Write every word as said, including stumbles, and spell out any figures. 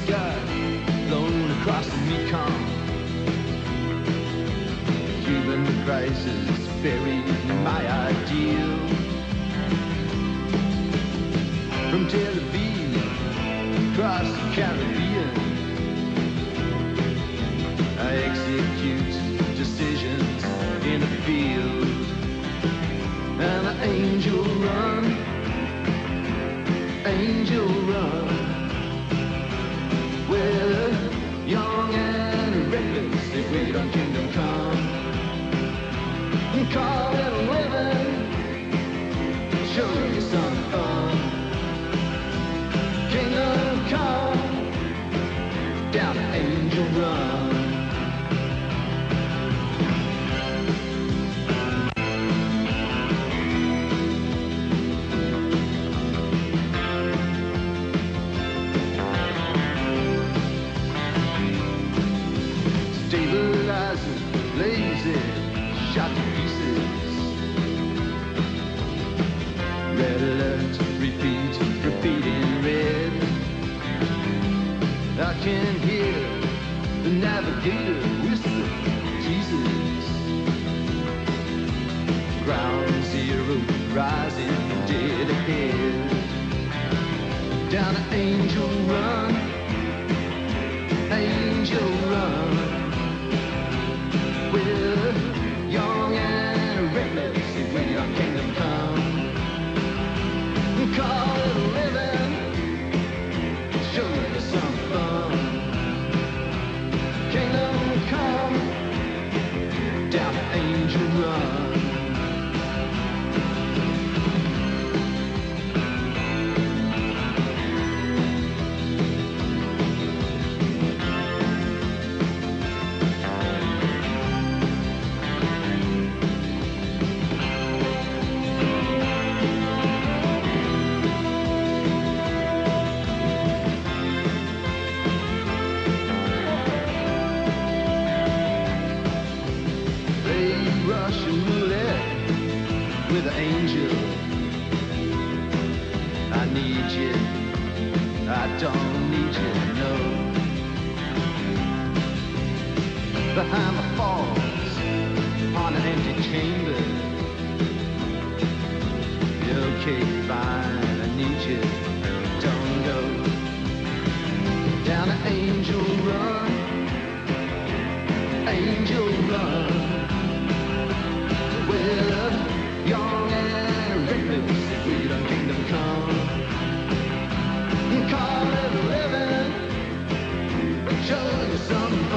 sky, blown across the Mekong. Cuban crisis buried my ideal. From Tel Aviv across the Caribbean, I execute decisions in the field. And the angel run, angel run, well, young and reckless, they wait on kingdom come. Call it living, show you some fun. Kingdom come, down the angel run. Stabilizing, lazy, shot to pieces. Red alert, repeat, repeat in red. I can hear the navigator whisper, Jesus. Ground zero, rising dead ahead. Down an angel run, angel run. Well, young and reckless, if we are kingdom come. Call it living, show you some fun. Kingdom come, down the angel run. Russian roulette with an angel. I need you, I don't need you, no. Behind the falls, on an empty chamber. Okay, fine, I need you, don't go. Down an angel run, angel run. Well, young and reckless, if we don't kingdom come. Call it living, show you some